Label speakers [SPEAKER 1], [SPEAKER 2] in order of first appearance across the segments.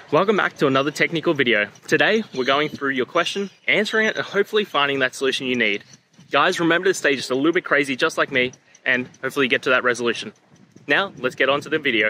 [SPEAKER 1] Welcome back to another technical video. Today, we're going through your question, answering it, and hopefully finding that solution you need. Guys, remember to stay just a little bit crazy, just like me, and hopefully get to that resolution. Now, let's get on to the video.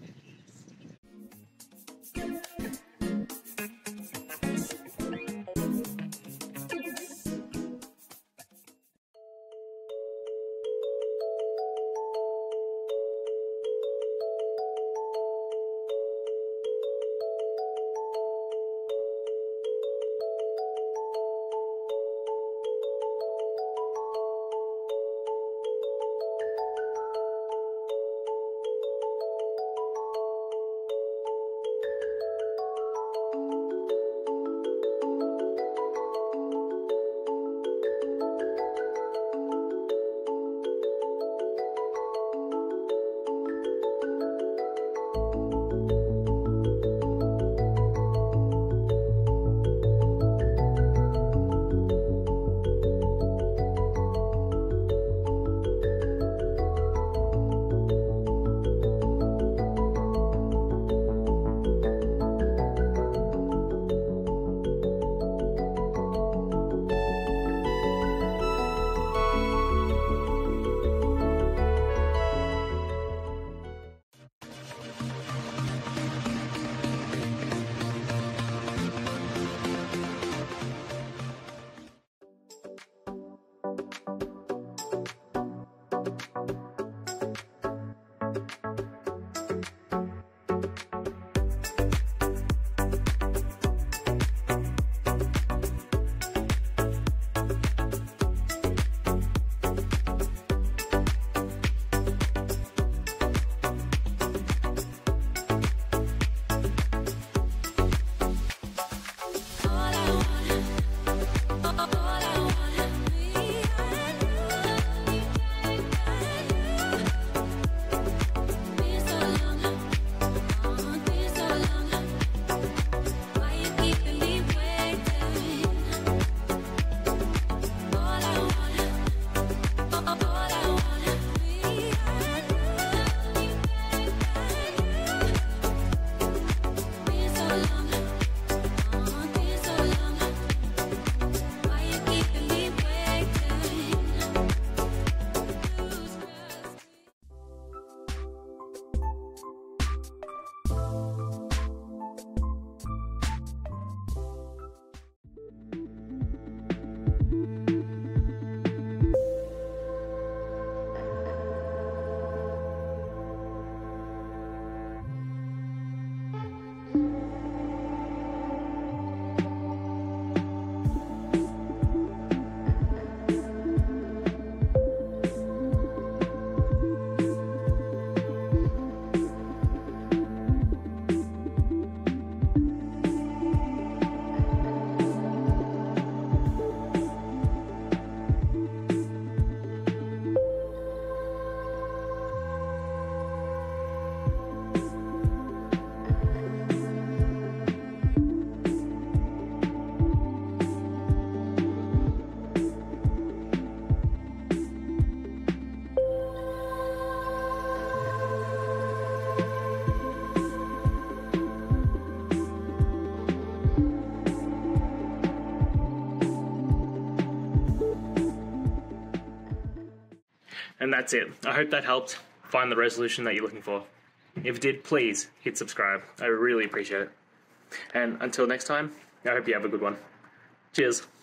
[SPEAKER 1] And that's it. I hope that helped find the resolution that you're looking for. If it did, please hit subscribe. I really appreciate it. And until next time, I hope you have a good one. Cheers.